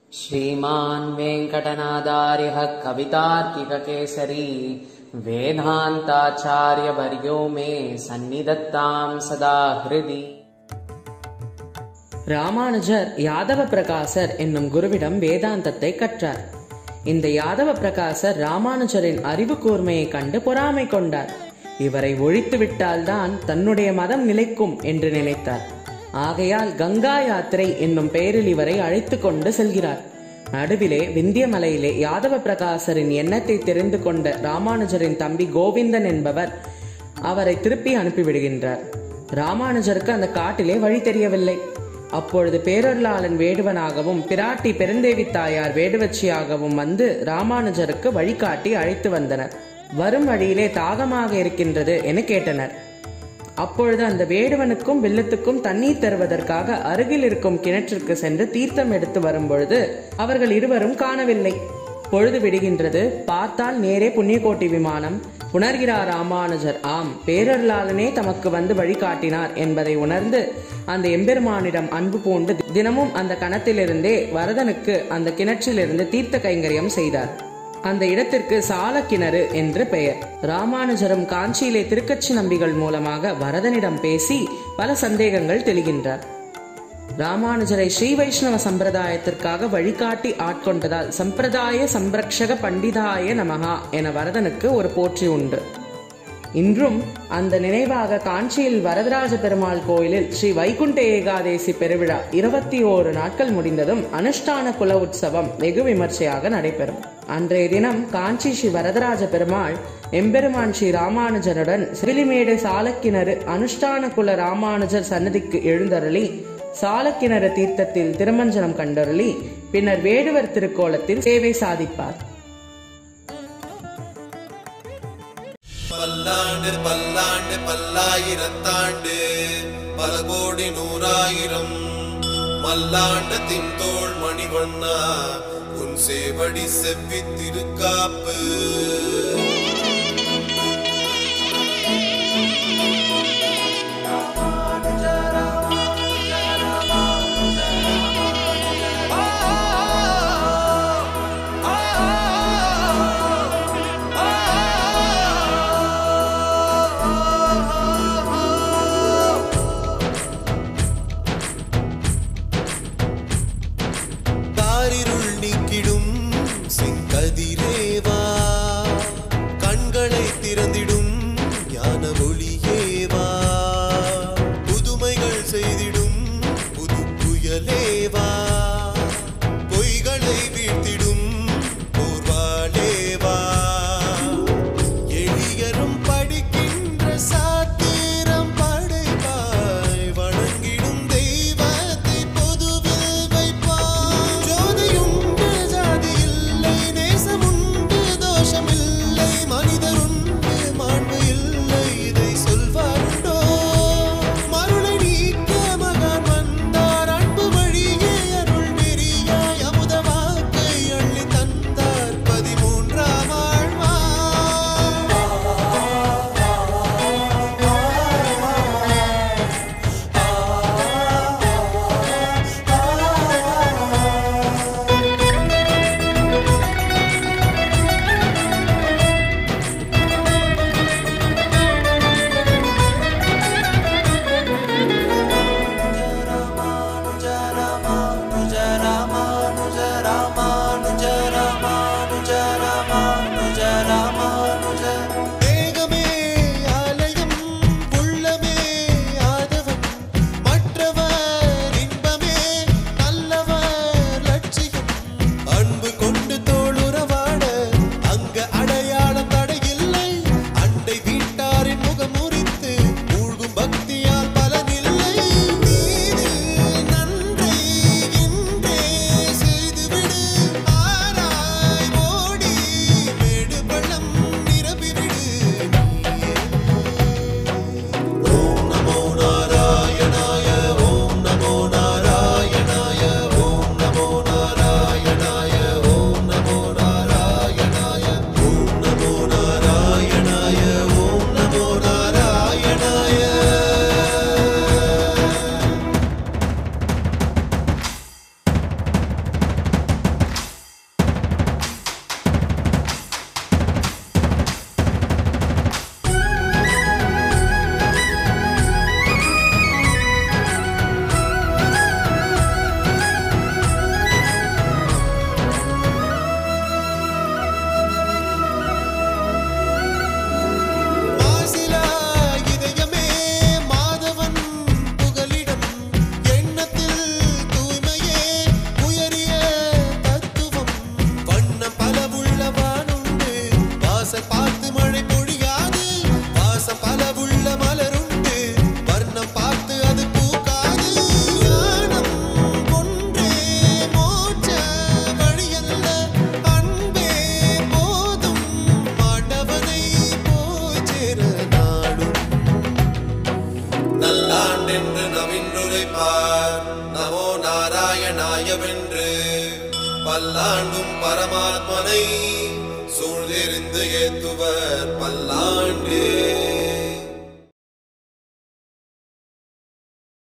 श्रीमान् वेंकटनाथार्यः कवितार्किककेसरी वेदान्ताचार्यवर्यो मे सन्निधत्तां सदा हृदि. ராமானுஜர் யாதவ பிரகாசர் என்னும் குருவிடம் வேதாந்தத்தை கற்றார். இந்த யாதவ பிரகாசர் ராமானுஜரின் அறிவு கூர்மையை கண்டு பொறாமை கொண்டார். இவரை ஒழித்து விட்டால்தான் தன்னுடைய மதம் நிலைக்கும் என்று நினைத்தார். ஆகையால் கங்கா யாத்திரை என்னும் பெயரில் இவரை அழைத்து கொண்டு செல்கிறார். நடுவிலே விந்தியமலையிலே யாதவ பிரகாசரின் எண்ணத்தை தெரிந்து கொண்ட ராமானுஜரின் தம்பி கோவிந்தன் என்பவர் அவரை திருப்பி அனுப்பிவிடுகின்றார். ராமானுஜருக்கு அந்த காட்டிலே வழி தெரியவில்லை. அப்பொழுது பேரொருளாளன் வேடுவனாகவும் பிராட்டி பெருந்தேவி தாயார் வேடுவச்சியாகவும் வந்து ராமானுஜருக்கு வழிகாட்டி அழைத்து வந்தனர். வரும் வழியிலே தாகமாக இருக்கின்றது என கேட்டனர். அப்பொழுது அந்த வேடுவனுக்கும் வில்லத்துக்கும் தண்ணீர் தருவதற்காக அருகில் இருக்கும் கிணற்றிற்கு சென்று தீர்த்தம் எடுத்து வரும்பொழுது அவர்கள் இருவரும் காணவில்லை. பொழுது விடுகின்றது. பார்த்தால் நேரே புண்ணியகோட்டி விமானம். உணர்கிறார் ராமானுஜர், ஆம், பேரருளாளனே தமக்கு வந்து வழிகாட்டினார் என்பதை உணர்ந்து அந்த எம்பெருமானிடம் அன்பு பூண்டு தினமும் அந்த கணத்திலிருந்தே வரதனுக்கு அந்த கிணற்றிலிருந்து தீர்த்த கைங்கரியம் செய்தார். அந்த இடத்திற்கு சாலக்கிணறு என்று பெயர். ராமானுஜரும் காஞ்சியிலே திருக்கட்சி நம்பிகள் மூலமாக வரதனிடம் பேசி பல சந்தேகங்கள் தெளிகின்றார். ராமானுஜரை ஸ்ரீ வைஷ்ணவ சம்பிரதாயத்திற்காக வழிகாட்டி ஆட்கொண்டதால் சம்பிரதாய சம்பிரக்ஷக பண்டிதாய நமகா என வரதனுக்கு ஒரு போற்றி உண்டு. இன்றும் அந்த நினைவாக காஞ்சியில் வரதராஜ பெருமாள் கோயிலில் ஸ்ரீ வைகுண்ட ஏகாதேசி பெருவிழா 21 நாட்கள் முடிந்ததும் அனுஷ்டான குல உற்சவம் வெகு விமர்சையாக நடைபெறும். அன்றைய தினம் காஞ்சி ஸ்ரீ வரதராஜ பெருமாள் எம்பெருமான் ஸ்ரீ ராமானுஜருடன் சிவிலிமேடு சாலக்கிணறு அனுஷ்டான குல ராமானுஜர் சன்னதிக்கு எழுந்தருளி சாலக்கிணறு தீர்த்தத்தில் திருமஞ்சனம் கண்டருளி பின்னர் வேடுவர் திருக்கோலத்தில் சேவை சாதிப்பார். பல்லாண்டு பல்லாண்டு பல்லாயிரத்தாண்டு பல கோடி நூறாயிரம் மல்லாண்ட தின்தோள் மணிவண்ணா உன் சேவடி செவ்வி திருக்காப்பு. செங்கதிரேவா கண்களை திறந்திடும் ஞான ஒளியேவா புதுமைகள் செய்திடும் புது புயலேவா பொய்களை வீழ்த்திடும் போர்வாலேவா எளியரும் படிக்கின்ற சாத்திரம் படைப்பாய் வணங்கிடும் தெய்வத்தை பொதுவில் வைப்பாய். ஜோதியுண்டு ஜாதியில் மனிதருண்டு பல்லாண்டென்று நவின்றுரைப்பார் நமோ நாராயணாயவென்று பல்லாண்டும் பரமாத்மனை சூழ்ந்தெறிந்து ஏத்துவர் பல்லாண்டு